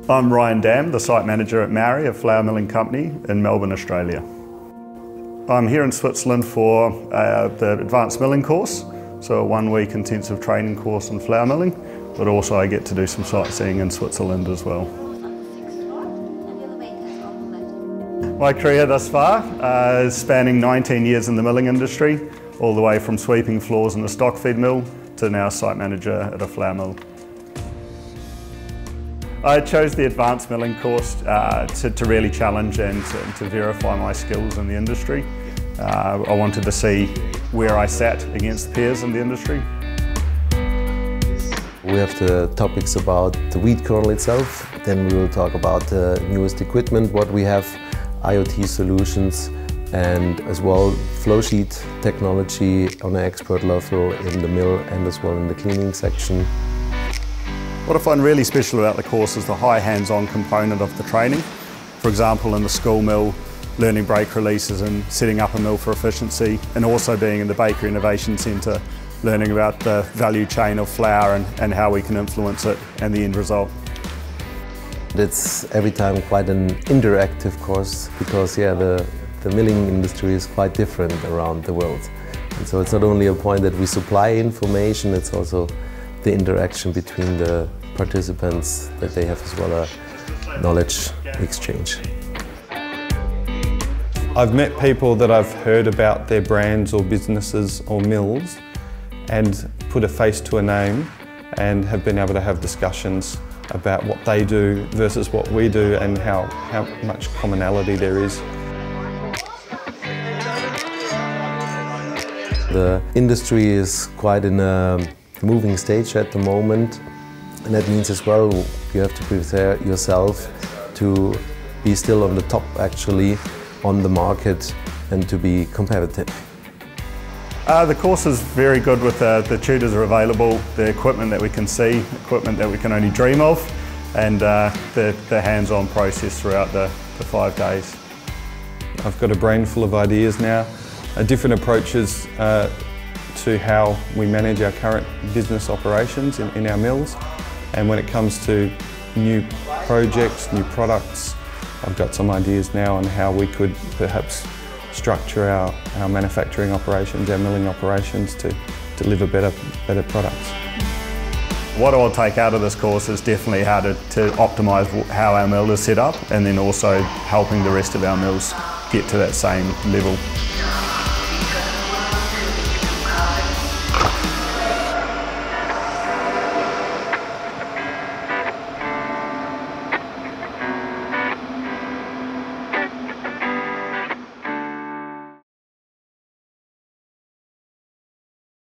I'm Ryan Dam, the site manager at Maori, a flour milling company in Melbourne, Australia. I'm here in Switzerland for the advanced milling course, so a 1-week intensive training course in flour milling, but also I get to do some sightseeing in Switzerland as well. My career thus far is spanning 19 years in the milling industry, all the way from sweeping floors in a stock feed mill to now site manager at a flour mill. I chose the advanced milling course to really challenge and to verify my skills in the industry. I wanted to see where I sat against peers in the industry. We have the topics about the wheat kernel itself, then we will talk about the newest equipment, what we have, IoT solutions, and as well flow sheet technology on an expert level in the mill and as well in the cleaning section. What I find really special about the course is the high hands-on component of the training. For example, in the school mill, learning brake releases and setting up a mill for efficiency, and also being in the Bakery Innovation Centre, learning about the value chain of flour and how we can influence it and the end result. It's every time quite an interactive course because the milling industry is quite different around the world. And so it's not only a point that we supply information, it's also the interaction between the participants that they have as well a knowledge exchange. I've met people that I've heard about their brands or businesses or mills and put a face to a name and have been able to have discussions about what they do versus what we do and how much commonality there is. The industry is quite in a moving stage at the moment, and that means as well you have to prepare yourself to be still on the top actually on the market and to be competitive. The course is very good with the tutors are available, the equipment that we can see, equipment that we can only dream of, and the hands-on process throughout the 5 days. I've got a brain full of ideas now, different approaches to how we manage our current business operations in our mills, and when it comes to new projects, new products, I've got some ideas now on how we could perhaps structure our manufacturing operations, our milling operations to deliver better products. What I'll take out of this course is definitely how to optimise how our mill is set up, and then also helping the rest of our mills get to that same level.